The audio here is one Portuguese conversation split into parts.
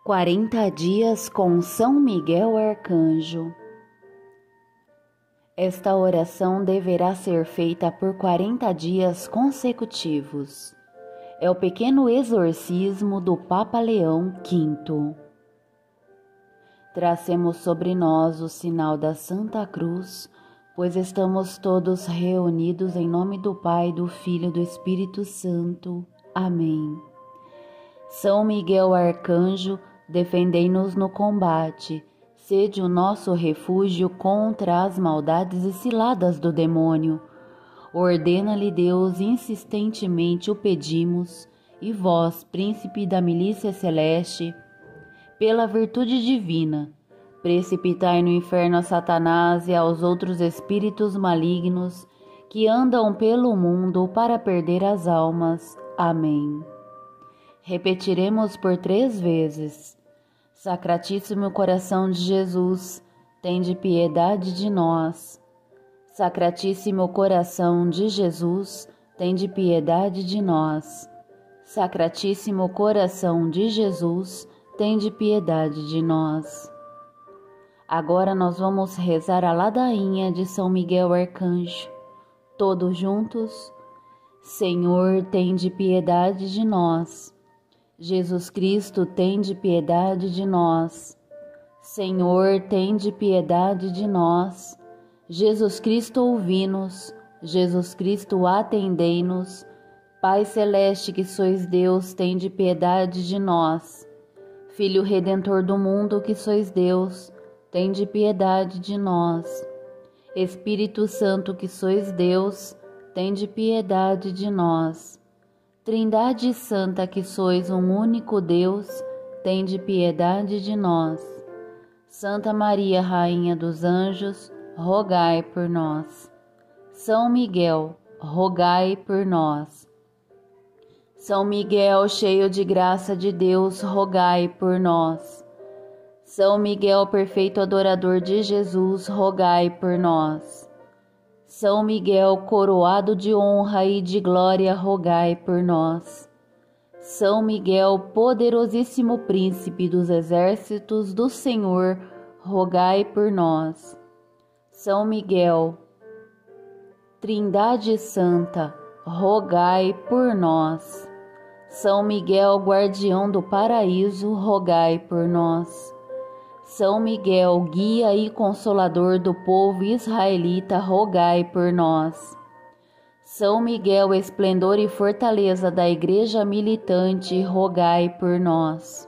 40 dias com São Miguel Arcanjo. Esta oração deverá ser feita por 40 dias consecutivos. É o pequeno exorcismo do Papa Leão V. Tracemos sobre nós o sinal da Santa Cruz, pois estamos todos reunidos em nome do Pai, do Filho e do Espírito Santo. Amém. São Miguel Arcanjo, defendei-nos no combate, sede o nosso refúgio contra as maldades e ciladas do demônio. Ordena-lhe Deus, insistentemente o pedimos, e vós, príncipe da milícia celeste, pela virtude divina, precipitai no inferno a Satanás e aos outros espíritos malignos que andam pelo mundo para perder as almas. Amém. Repetiremos por 3 vezes. Sacratíssimo coração de Jesus, tende piedade de nós. Sacratíssimo coração de Jesus, tende piedade de nós. Sacratíssimo coração de Jesus, tende piedade de nós. Agora nós vamos rezar a ladainha de São Miguel Arcanjo. Todos juntos. Senhor, tende piedade de nós. Jesus Cristo, tende piedade de nós. Senhor, tende piedade de nós. Jesus Cristo, ouvi-nos. Jesus Cristo, atendei-nos. Pai celeste que sois Deus, tende piedade de nós. Filho Redentor do mundo que sois Deus, tende piedade de nós. Espírito Santo que sois Deus, tende piedade de nós. Trindade Santa que sois um único Deus, tende piedade de nós. Santa Maria, Rainha dos Anjos, rogai por nós. São Miguel, rogai por nós. São Miguel, cheio de graça de Deus, rogai por nós. São Miguel, perfeito adorador de Jesus, rogai por nós. São Miguel, coroado de honra e de glória, rogai por nós. São Miguel, poderosíssimo príncipe dos exércitos do Senhor, rogai por nós. São Miguel, Trindade Santa, rogai por nós. São Miguel, guardião do paraíso, rogai por nós. São Miguel, guia e consolador do povo israelita, rogai por nós. São Miguel, esplendor e fortaleza da Igreja militante, rogai por nós.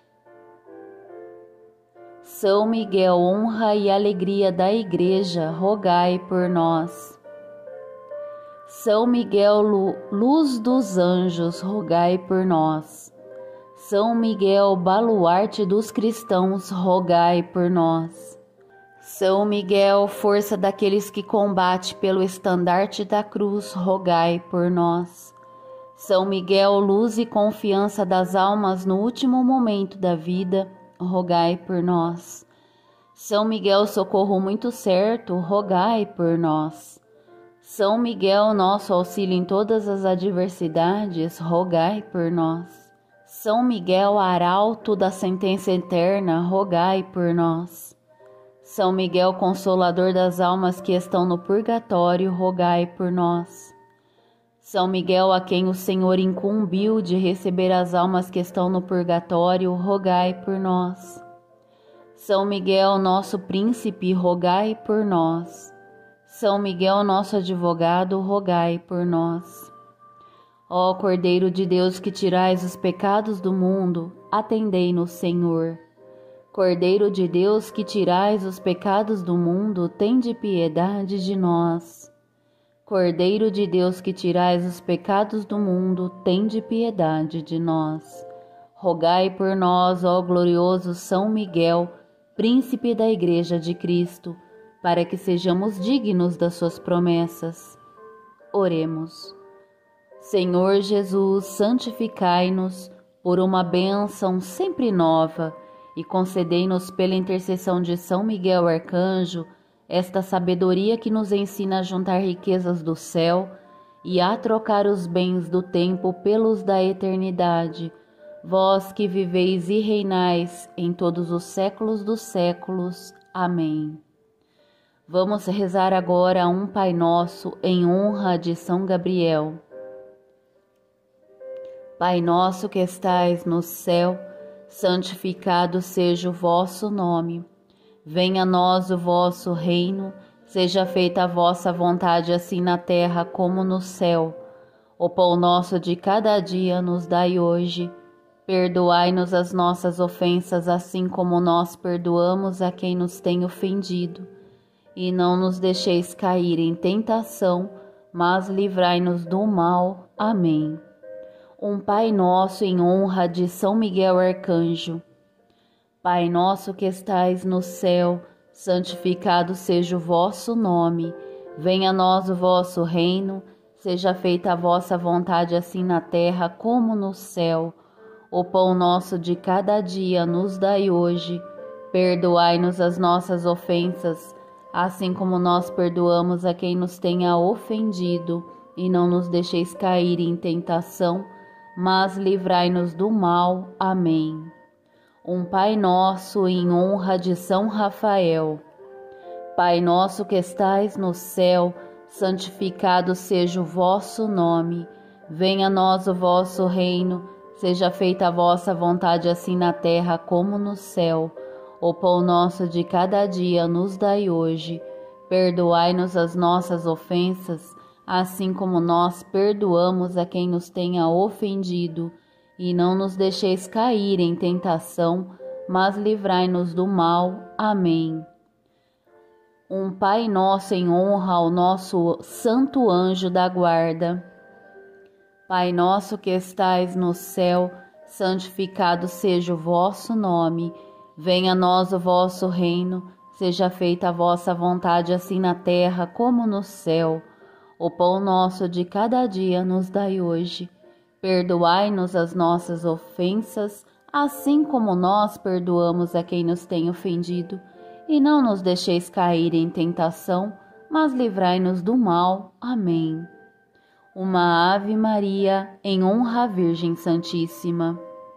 São Miguel, honra e alegria da Igreja, rogai por nós. São Miguel, luz dos anjos, rogai por nós. São Miguel, baluarte dos cristãos, rogai por nós. São Miguel, força daqueles que combate pelo estandarte da cruz, rogai por nós. São Miguel, luz e confiança das almas no último momento da vida, rogai por nós. São Miguel, socorro muito certo, rogai por nós. São Miguel, nosso auxílio em todas as adversidades, rogai por nós. São Miguel, arauto da sentença eterna, rogai por nós. São Miguel, consolador das almas que estão no purgatório, rogai por nós. São Miguel, a quem o Senhor incumbiu de receber as almas que estão no purgatório, rogai por nós. São Miguel, nosso príncipe, rogai por nós. São Miguel, nosso advogado, rogai por nós. Ó Cordeiro de Deus que tirais os pecados do mundo, atendei-nos, Senhor. Cordeiro de Deus que tirais os pecados do mundo, tende piedade de nós. Cordeiro de Deus que tirais os pecados do mundo, tende piedade de nós. Rogai por nós, ó glorioso São Miguel, príncipe da Igreja de Cristo, para que sejamos dignos das suas promessas. Oremos. Senhor Jesus, santificai-nos por uma bênção sempre nova e concedei-nos pela intercessão de São Miguel Arcanjo esta sabedoria que nos ensina a juntar riquezas do céu e a trocar os bens do tempo pelos da eternidade, vós que viveis e reinais em todos os séculos dos séculos. Amém. Vamos rezar agora um Pai Nosso em honra de São Gabriel. Pai nosso que estais no céu, santificado seja o vosso nome. Venha a nós o vosso reino, seja feita a vossa vontade assim na terra como no céu. O pão nosso de cada dia nos dai hoje. Perdoai-nos as nossas ofensas, assim como nós perdoamos a quem nos tem ofendido. E não nos deixeis cair em tentação, mas livrai-nos do mal. Amém. Um Pai Nosso em honra de São Miguel Arcanjo. Pai nosso que estais no céu, santificado seja o vosso nome. Venha a nós o vosso reino, seja feita a vossa vontade assim na terra como no céu. O pão nosso de cada dia nos dai hoje. Perdoai-nos as nossas ofensas, assim como nós perdoamos a quem nos tenha ofendido. E não nos deixeis cair em tentação, mas livrai-nos do mal. Amém. Um Pai Nosso em honra de São Rafael. Pai nosso que estais no céu, santificado seja o vosso nome. Venha a nós o vosso reino, seja feita a vossa vontade assim na terra como no céu. O pão nosso de cada dia nos dai hoje. Perdoai-nos as nossas ofensas, assim como nós perdoamos a quem nos tenha ofendido, e não nos deixeis cair em tentação, mas livrai-nos do mal. Amém. Um Pai Nosso em honra ao nosso santo anjo da guarda. Pai nosso que estais no céu, santificado seja o vosso nome. Venha a nós o vosso reino, seja feita a vossa vontade assim na terra como no céu. O pão nosso de cada dia nos dai hoje. Perdoai-nos as nossas ofensas, assim como nós perdoamos a quem nos tem ofendido. E não nos deixeis cair em tentação, mas livrai-nos do mal. Amém. Uma Ave Maria em honra à Virgem Santíssima.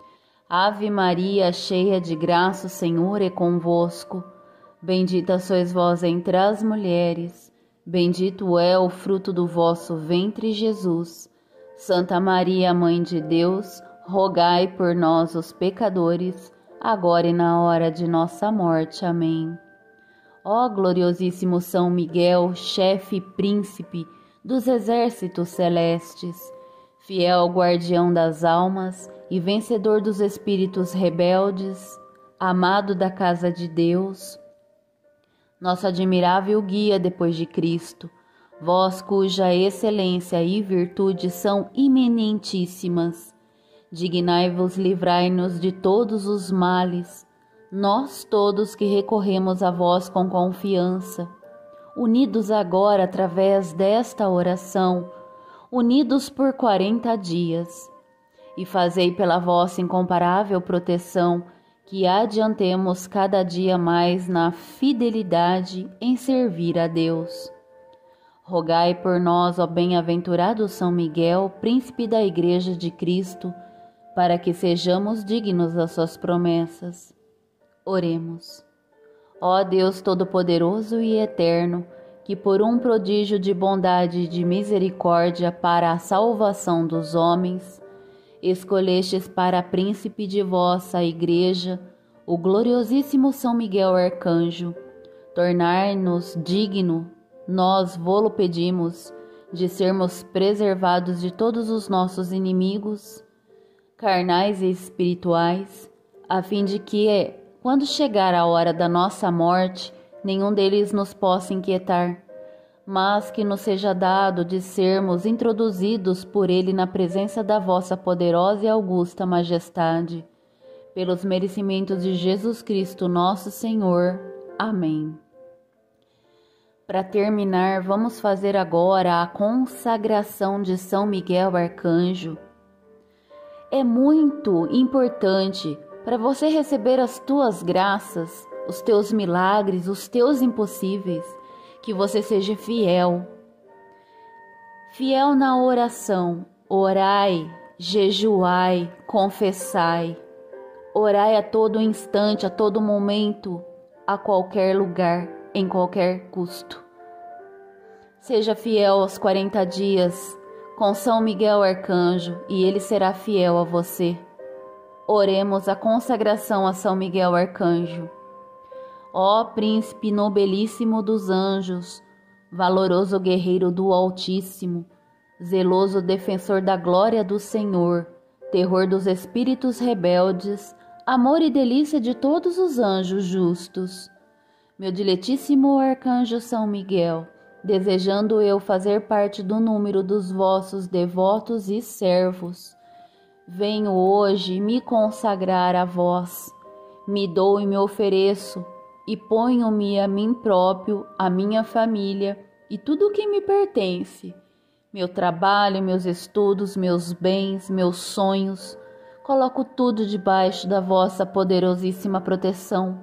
Ave Maria, cheia de graça, o Senhor é convosco. Bendita sois vós entre as mulheres. Bendito é o fruto do vosso ventre, Jesus. Santa Maria, Mãe de Deus, rogai por nós, os pecadores, agora e na hora de nossa morte. Amém. Ó gloriosíssimo São Miguel, chefe e príncipe dos exércitos celestes, fiel guardião das almas e vencedor dos espíritos rebeldes, amado da casa de Deus, nosso admirável guia depois de Cristo, vós cuja excelência e virtude são eminentíssimas, dignai-vos livrai-nos de todos os males, nós todos que recorremos a vós com confiança, unidos agora através desta oração, unidos por 40 dias, e fazei pela vossa incomparável proteção que adiantemos cada dia mais na fidelidade em servir a Deus. Rogai por nós, ó bem-aventurado São Miguel, príncipe da Igreja de Cristo, para que sejamos dignos das suas promessas. Oremos. Ó Deus Todo-Poderoso e Eterno, que por um prodígio de bondade e de misericórdia para a salvação dos homens, escolhestes para príncipe de vossa Igreja o gloriosíssimo São Miguel Arcanjo. Tornar-nos digno, nós vô-lo pedimos, de sermos preservados de todos os nossos inimigos, carnais e espirituais, a fim de que, quando chegar a hora da nossa morte, nenhum deles nos possa inquietar, mas que nos seja dado de sermos introduzidos por ele na presença da vossa poderosa e augusta majestade, pelos merecimentos de Jesus Cristo nosso Senhor. Amém. Para terminar, vamos fazer agora a consagração de São Miguel Arcanjo. É muito importante para você receber as tuas graças, os teus milagres, os teus impossíveis, que você seja fiel. Fiel na oração. Orai jejuai, confessai, orai a todo instante, a todo momento, a qualquer lugar, em qualquer custo. Seja fiel aos 40 dias com São Miguel Arcanjo e ele será fiel a você. Oremos a consagração a São Miguel Arcanjo. Ó príncipe nobilíssimo dos anjos, valoroso guerreiro do Altíssimo, zeloso defensor da glória do Senhor, terror dos espíritos rebeldes, amor e delícia de todos os anjos justos. Meu diletíssimo arcanjo São Miguel, desejando eu fazer parte do número dos vossos devotos e servos, venho hoje me consagrar a vós, me dou e me ofereço, e ponho-me a mim próprio, a minha família e tudo o que me pertence, meu trabalho, meus estudos, meus bens, meus sonhos, coloco tudo debaixo da vossa poderosíssima proteção.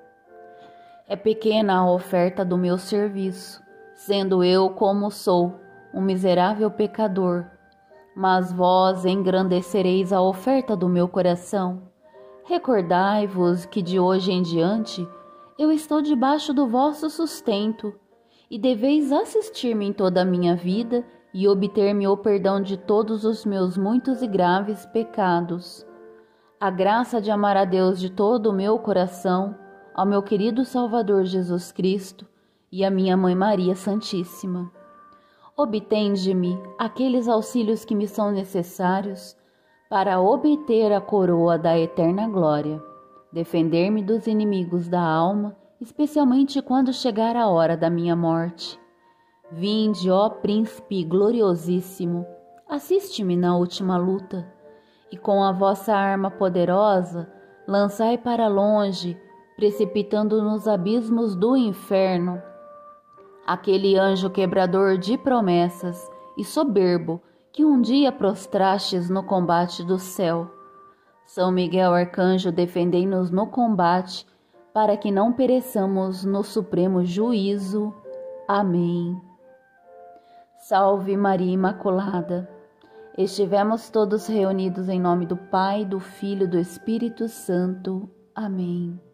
É pequena a oferta do meu serviço, sendo eu como sou, um miserável pecador, mas vós engrandecereis a oferta do meu coração. Recordai-vos que de hoje em diante eu estou debaixo do vosso sustento, e deveis assistir-me em toda a minha vida e obter-me o perdão de todos os meus muitos e graves pecados. A graça de amar a Deus de todo o meu coração, ao meu querido Salvador Jesus Cristo e à minha Mãe Maria Santíssima. Obtende-me aqueles auxílios que me são necessários para obter a coroa da eterna glória, defender-me dos inimigos da alma, especialmente quando chegar a hora da minha morte. Vinde, ó Príncipe gloriosíssimo, assiste-me na última luta, e com a vossa arma poderosa, lançai para longe, precipitando nos abismos do inferno, aquele anjo quebrador de promessas e soberbo que um dia prostrastes no combate do céu. São Miguel Arcanjo, defendei-nos no combate, para que não pereçamos no supremo juízo. Amém. Salve Maria Imaculada. Estivemos todos reunidos em nome do Pai, do Filho e do Espírito Santo. Amém.